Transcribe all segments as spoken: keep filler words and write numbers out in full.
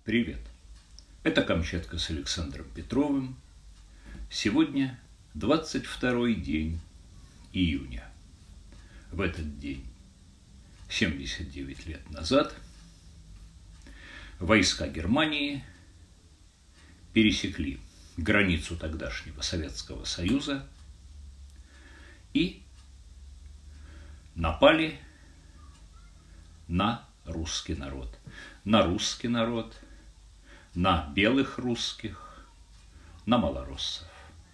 Привет! Это Камчатка с Александром Петровым. Сегодня двадцать второй день июня. В этот день, семьдесят девять лет назад, войска Германии пересекли границу тогдашнего Советского Союза и напали на русский народ. На русский народ, на белых русских, на малороссов.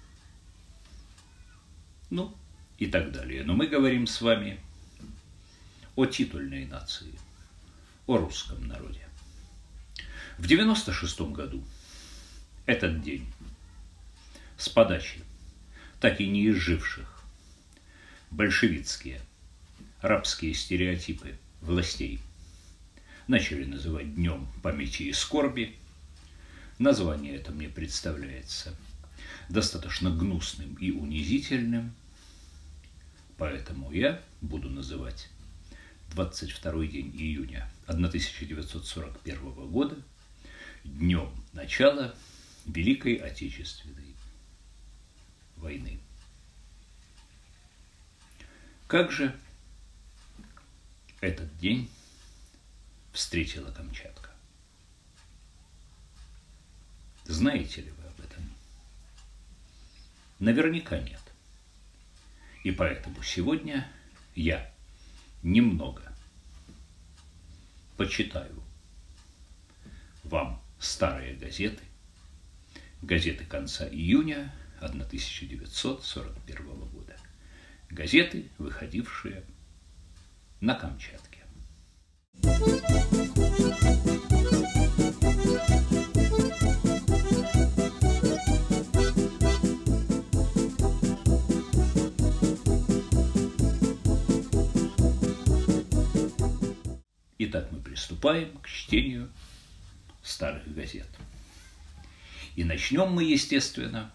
Ну, и так далее. Но мы говорим с вами о титульной нации, о русском народе. В девяносто шестом году этот день с подачи так и не изживших большевистские рабские стереотипы властей начали называть Днем памяти и скорби. Название это мне представляется достаточно гнусным и унизительным, поэтому я буду называть двадцать второй день июня тысяча девятьсот сорок первого года днем начала Великой Отечественной войны. Как же этот день встретила Камчатка? Знаете ли вы об этом? Наверняка нет. И поэтому сегодня я немного почитаю вам старые газеты, газеты конца июня тысяча девятьсот сорок первого года. Газеты, выходившие на Камчатке. Итак, мы приступаем к чтению старых газет. И начнем мы, естественно,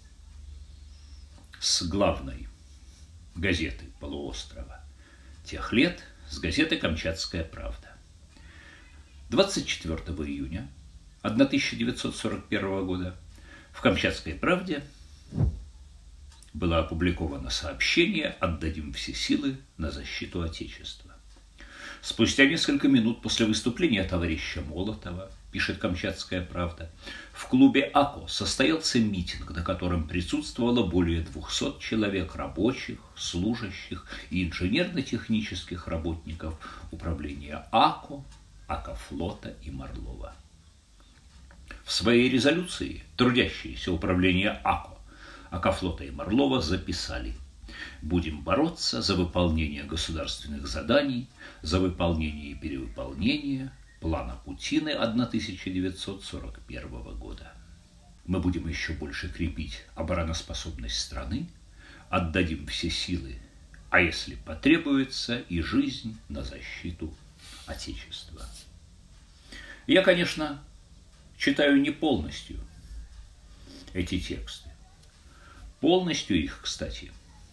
с главной газеты полуострова тех лет, с газеты «Камчатская правда». двадцать четвёртого июня тысяча девятьсот сорок первого года в «Камчатской правде» было опубликовано сообщение «Отдадим все силы на защиту Отечества». Спустя несколько минут после выступления товарища Молотова, пишет «Камчатская правда», в клубе АКО состоялся митинг, на котором присутствовало более двухсот человек рабочих, служащих и инженерно-технических работников управления АКО, АКОфлота и Марлова. В своей резолюции трудящиеся управления АКО, АКОфлота и Марлова записали: «Будем бороться за выполнение государственных заданий, за выполнение и перевыполнение плана Путины тысяча девятьсот сорок первого года. Мы будем еще больше крепить обороноспособность страны, отдадим все силы, а если потребуется, и жизнь на защиту Отечества». Я, конечно, читаю не полностью эти тексты. Полностью их, кстати,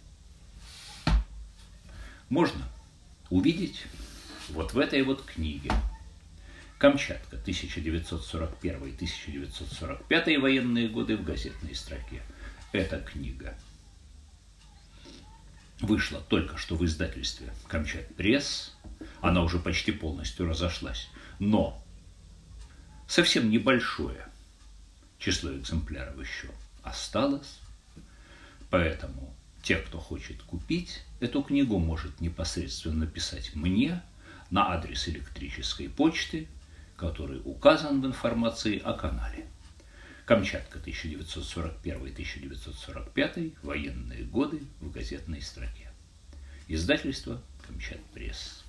можно увидеть вот в этой вот книге «Камчатка, тысяча девятьсот сорок первый — тысяча девятьсот сорок пятый военные годы» в газетной строке. Эта книга вышла только что в издательстве «Камчат Пресс». Она уже почти полностью разошлась. Но совсем небольшое число экземпляров еще осталось. Поэтому те, кто хочет купить эту книгу, может непосредственно написать мне на адрес электрической почты, который указан в информации о канале. «Камчатка, тысяча девятьсот сорок первый — тысяча девятьсот сорок пятый. Военные годы» в газетной строке. Издательство «Камчат Пресс».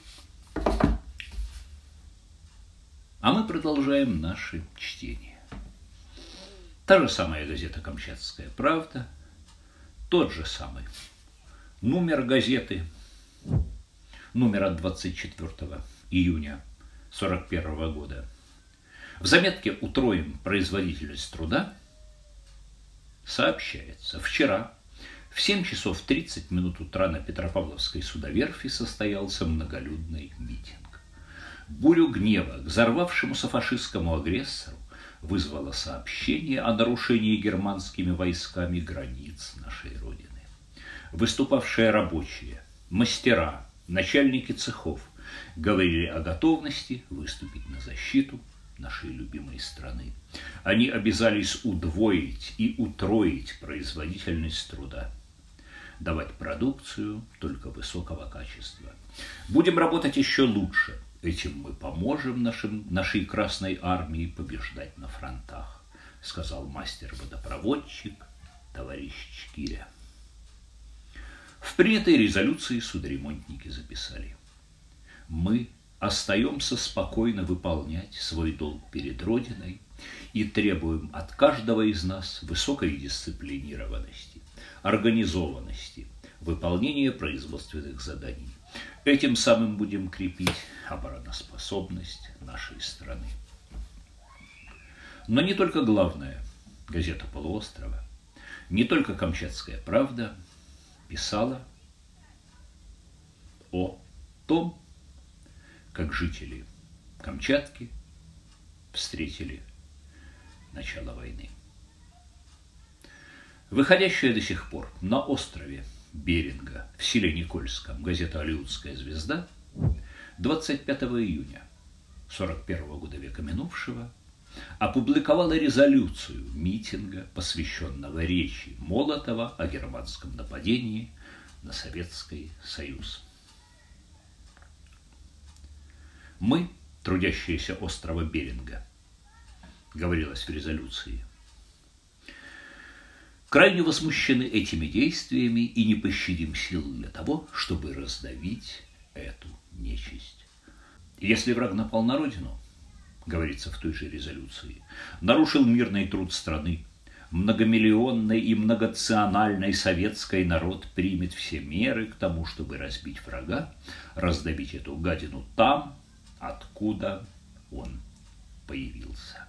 А мы продолжаем наше чтение. Та же самая газета «Камчатская правда», тот же самый номер газеты, номер от двадцать четвёртого июня сорок первого года. В заметке «Утроим производительность труда» сообщается: вчера в семь часов тридцать минут утра на Петропавловской судоверфи состоялся многолюдный митинг. Бурю гнева к взорвавшемуся фашистскому агрессору вызвало сообщение о нарушении германскими войсками границ нашей Родины. Выступавшие рабочие, мастера, начальники цехов говорили о готовности выступить на защиту нашей любимой страны. Они обязались удвоить и утроить производительность труда, давать продукцию только высокого качества. Будем работать еще лучше. Этим мы поможем нашим, нашей Красной Армии побеждать на фронтах, сказал мастер-водопроводчик товарищ Чкиря. В принятой резолюции судоремонтники записали: мы остаемся спокойно выполнять свой долг перед Родиной и требуем от каждого из нас высокой дисциплинированности, организованности, выполнения производственных заданий. Этим самым будем крепить обороноспособность нашей страны. Но не только главная газета полуострова, не только «Камчатская правда» писала о том, как жители Камчатки встретили начало войны. Выходящая до сих пор на острове Беринга в селе Никольском газета «Алиутская звезда» двадцать пятого июня сорок первого года века минувшего опубликовала резолюцию митинга, посвященного речи Молотова о германском нападении на Советский Союз. Мы, трудящиеся острова Беринга, говорилось в резолюции, крайне возмущены этими действиями и не пощадим сил для того, чтобы раздавить эту нечисть. Если враг напал на родину, говорится в той же резолюции, нарушил мирный труд страны, многомиллионный и многонациональный советский народ примет все меры к тому, чтобы разбить врага, раздавить эту гадину там, откуда он появился.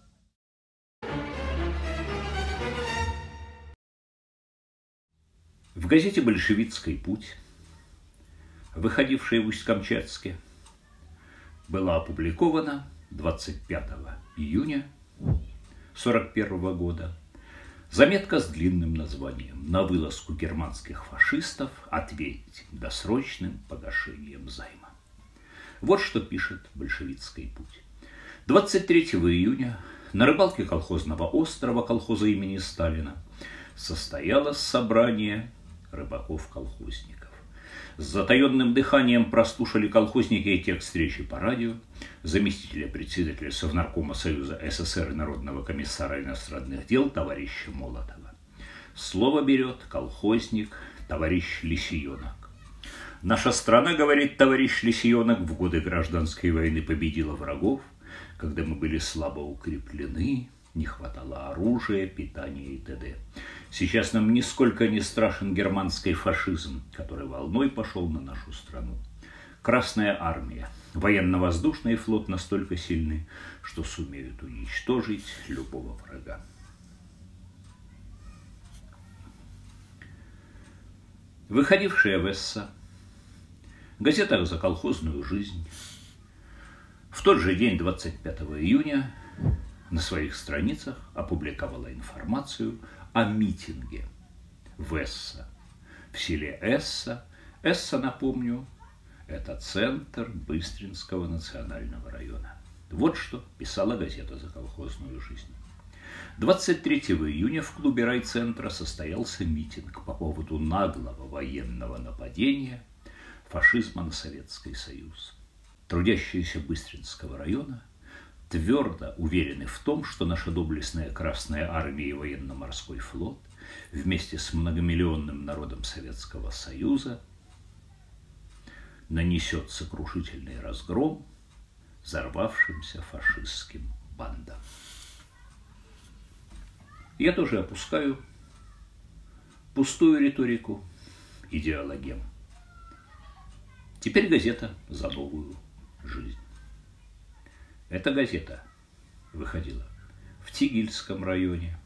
В газете «Большевистский путь», выходившей в Усть-Камчатске, была опубликована двадцать пятого июня сорок первого года заметка с длинным названием «На вылазку германских фашистов ответить досрочным погашением займа». Вот что пишет «Большевистский путь». двадцать третьего июня на рыбалке колхозного острова колхоза имени Сталина состоялось собрание рыбаков-колхозников. С затаенным дыханием прослушали колхозники текст встречи по радио заместителя председателя Совнаркома Союза СССР и Народного комиссара иностранных дел товарища Молотова. Слово берет колхозник товарищ Лисионок. Наша страна, говорит товарищ Лисионок, в годы гражданской войны победила врагов, когда мы были слабо укреплены, не хватало оружия, питания и т.д. Сейчас нам нисколько не страшен германский фашизм, который волной пошел на нашу страну. Красная армия, военно-воздушный флот настолько сильны, что сумеют уничтожить любого врага. Выходившая в Эсса газета «За колхозную жизнь» в тот же день, двадцать пятого июня, на своих страницах опубликовала информацию о митинге в Эсса, в селе Эсса. Эсса, напомню, это центр Быстринского национального района. Вот что писала газета «За колхозную жизнь». двадцать третьего июня в клубе райцентра состоялся митинг по поводу наглого военного нападения фашизма на Советский Союз. Трудящиеся Быстринского района твердо уверены в том, что наша доблестная Красная Армия и военно-морской флот вместе с многомиллионным народом Советского Союза нанесет сокрушительный разгром взорвавшимся фашистским бандам. Я тоже опускаю пустую риторику идеологем. Теперь газета «За новую жизнь». Эта газета выходила в Тигильском районе,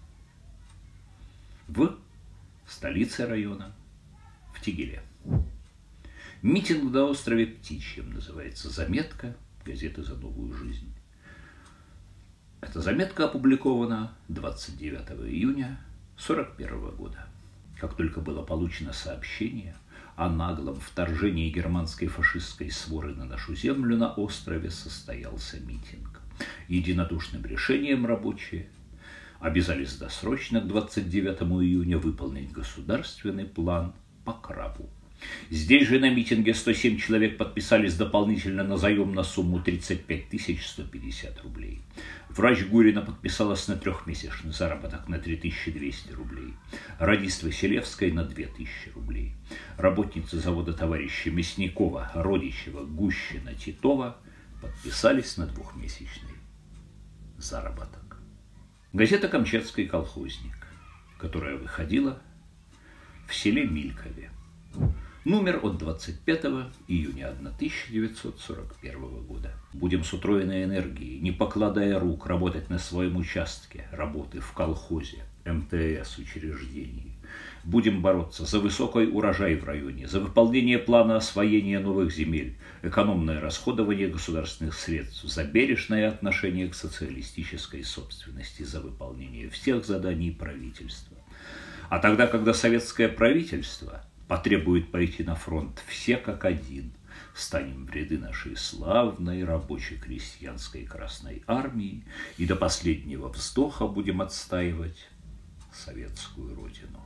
в столице района, в Тигиле. Митинг на острове Птичьем называется заметка газеты «За новую жизнь». Эта заметка опубликована двадцать девятого июня сорок первого года. Как только было получено сообщение о наглом вторжении германской фашистской своры на нашу землю, на острове состоялся митинг. Единодушным решением рабочие обязались досрочно к двадцать девятому июня выполнить государственный план по Крабу. Здесь же на митинге сто семь человек подписались дополнительно на заем на сумму тридцать пять тысяч сто пятьдесят рублей. Врач Гурина подписалась на трехмесячный заработок на три тысячи двести рублей. Радист Василевской на две тысячи рублей. Работницы завода товарища Мясникова, Родичева, Гущина, Титова подписались на двухмесячный заработок. Газета «Камчатский колхозник», которая выходила в селе Милькове. Номер от двадцать пятого июня тысяча девятьсот сорок первого года. Будем с утроенной энергией, не покладая рук, работать на своем участке работы в колхозе, эм тэ эс учреждении. Будем бороться за высокий урожай в районе, за выполнение плана освоения новых земель, экономное расходование государственных средств, за бережное отношение к социалистической собственности, за выполнение всех заданий правительства. А тогда, когда советское правительство потребует пойти на фронт все как один, станем в ряды нашей славной рабоче-крестьянской Красной Армии и до последнего вздоха будем отстаивать советскую родину.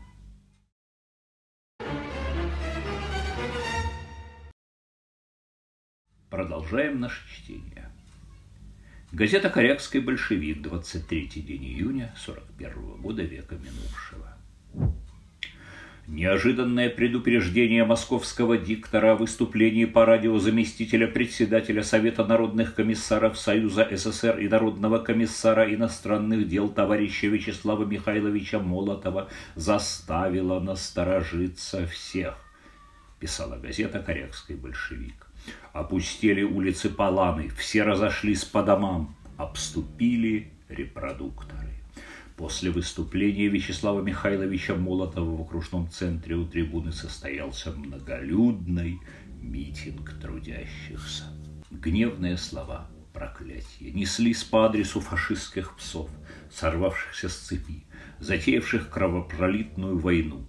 Продолжаем наше чтение. Газета «Корякский большевик», двадцать третий день июня сорок первого года века минувшего. Неожиданное предупреждение московского диктора о выступлении по радио заместителя председателя Совета народных комиссаров Союза эс эс эр и Народного комиссара иностранных дел товарища Вячеслава Михайловича Молотова заставило насторожиться всех, писала газета «Корякский большевик». Опустели улицы Паланы, все разошлись по домам, обступили репродукторы. После выступления Вячеслава Михайловича Молотова в окружном центре у трибуны состоялся многолюдный митинг трудящихся. Гневные слова, проклятия неслись по адресу фашистских псов, сорвавшихся с цепи, затеявших кровопролитную войну.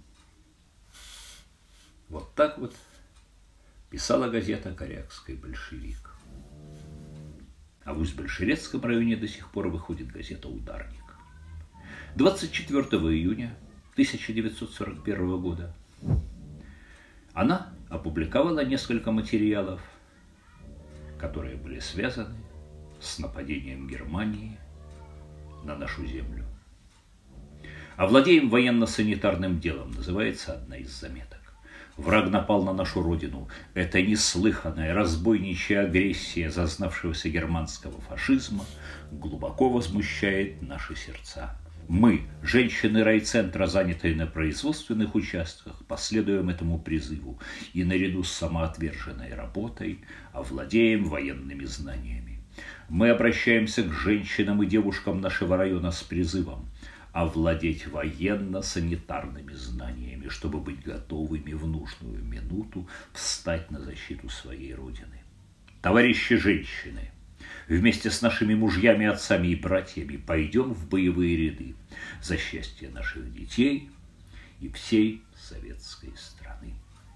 Вот так вот писала газета «Корякский большевик». А в Усть-Большерецком районе до сих пор выходит газета «Ударник». двадцать четвёртого июня тысяча девятьсот сорок первого года она опубликовала несколько материалов, которые были связаны с нападением Германии на нашу землю. «Овладеем военно-санитарным делом» называется одна из заметок. Враг напал на нашу родину. Это неслыханная разбойничья агрессия зазнавшегося германского фашизма глубоко возмущает наши сердца. Мы, женщины райцентра, занятые на производственных участках, последуем этому призыву и наряду с самоотверженной работой овладеем военными знаниями. Мы обращаемся к женщинам и девушкам нашего района с призывом овладеть военно-санитарными знаниями, чтобы быть готовыми в нужную минуту встать на защиту своей Родины. Товарищи женщины, вместе с нашими мужьями, отцами и братьями пойдем в боевые ряды за счастье наших детей и всей советской страны.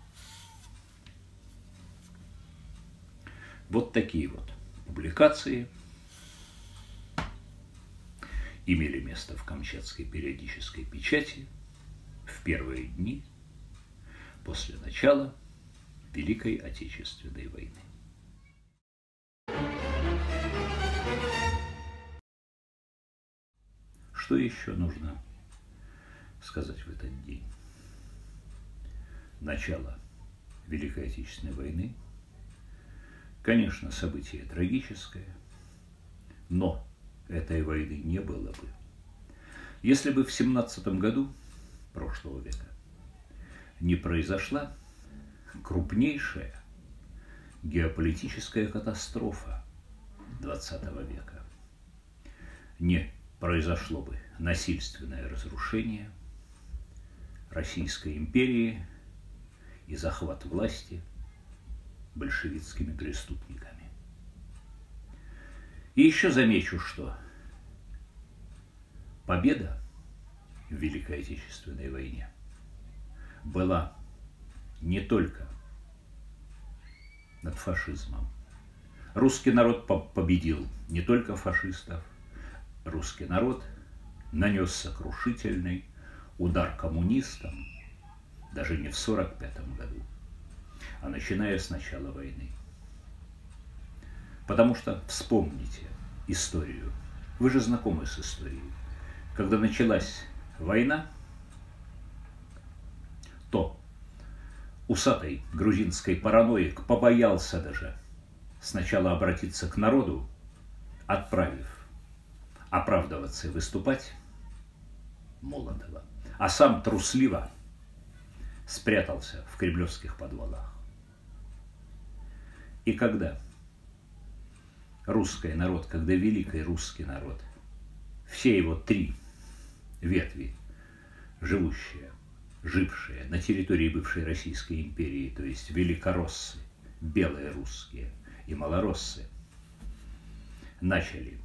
Вот такие вот публикации имели место в Камчатской периодической печати в первые дни после начала Великой Отечественной войны. Что еще нужно сказать в этот день? Начало Великой Отечественной войны, конечно, событие трагическое, но этой войны не было бы, если бы в семнадцатом году прошлого века не произошла крупнейшая геополитическая катастрофа двадцатого века. Не произошло бы насильственное разрушение Российской империи и захват власти большевистскими преступниками. И еще замечу, что победа в Великой Отечественной войне была не только над фашизмом. Русский народ победил не только фашистов, русский народ нанес сокрушительный удар коммунистам даже не в сорок пятом году, а начиная с начала войны. Потому что вспомните историю, вы же знакомы с историей. Когда началась война, то усатый грузинской параноик побоялся даже сначала обратиться к народу, отправив оправдываться и выступать Молотова, а сам трусливо спрятался в кремлевских подвалах. И когда русский народ, когда великий русский народ, все его три ветви, живущие, жившие на территории бывшей Российской империи, то есть великороссы, белые русские и малороссы, начали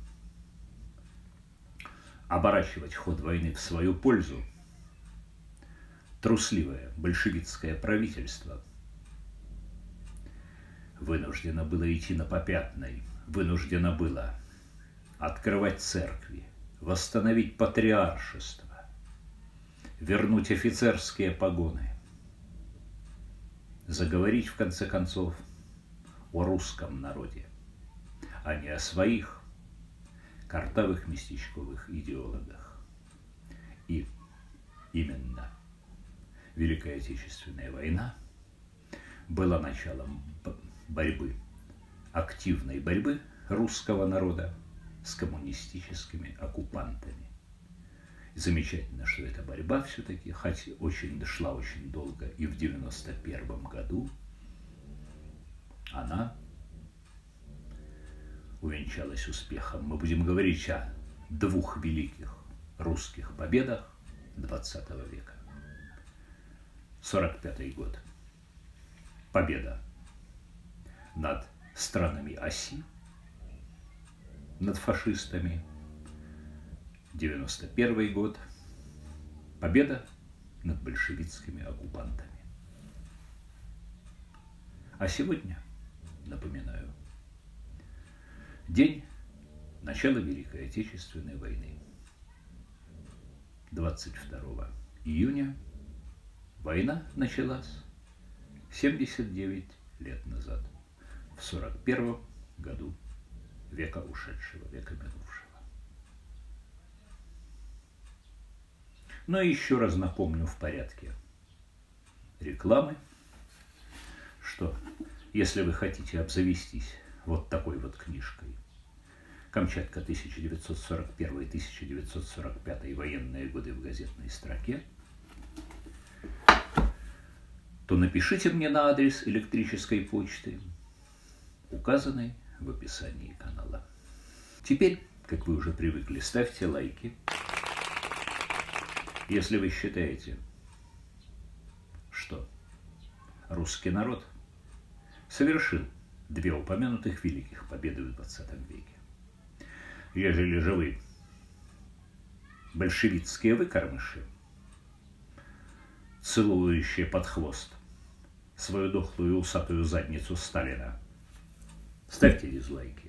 оборачивать ход войны в свою пользу, трусливое большевистское правительство вынуждено было идти на попятный, вынуждено было открывать церкви, восстановить патриаршество, вернуть офицерские погоны, заговорить, в конце концов, о русском народе, а не о своих картавых местечковых идеологах. И именно Великая Отечественная война была началом борьбы, активной борьбы русского народа с коммунистическими оккупантами. И замечательно, что эта борьба все-таки, хоть очень дошла очень долго, и в девяносто первом году она увенчалась успехом. Мы будем говорить о двух великих русских победах двадцатого века. сорок пятый год. Победа над странами оси, над фашистами. девяносто первый год. Победа над большевистскими оккупантами. А сегодня, напоминаю, день начала Великой Отечественной войны. двадцать второго июня война началась семьдесят девять лет назад, в сорок первом году века ушедшего, века минувшего. Но еще раз напомню в порядке рекламы, что если вы хотите обзавестись вот такой вот книжкой «Камчатка тысяча девятьсот сорок первый — тысяча девятьсот сорок пятый. Военные годы в газетной строке», то напишите мне на адрес электрической почты, указанный в описании канала. Теперь, как вы уже привыкли, ставьте лайки, если вы считаете, что русский народ совершил две упомянутых великих победы в двадцатом веке. Ежели же вы большевистские выкормыши, целующие под хвост свою дохлую усатую задницу Сталина, ставьте дизлайки.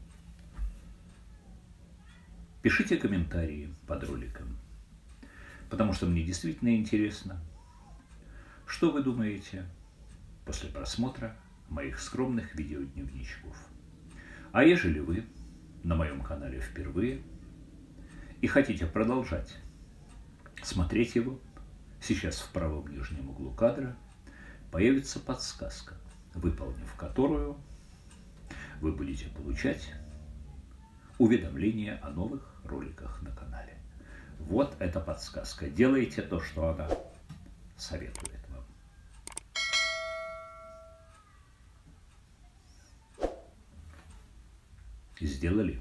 Пишите комментарии под роликом, потому что мне действительно интересно, что вы думаете после просмотра моих скромных видеодневничков. А ежели вы на моем канале впервые и хотите продолжать смотреть его, сейчас в правом нижнем углу кадра появится подсказка, выполнив которую вы будете получать уведомления о новых роликах на канале. Вот эта подсказка. Делайте то, что она советует вам. Сделали?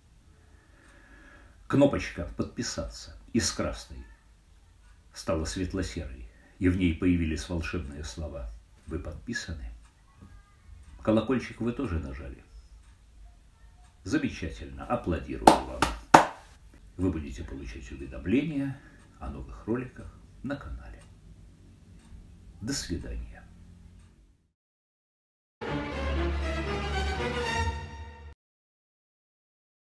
Кнопочка «Подписаться» из красной стала светло-серой, и в ней появились волшебные слова «Вы подписаны». Колокольчик вы тоже нажали. Замечательно. Аплодирую вам. Вы будете получать уведомления о новых роликах на канале. До свидания.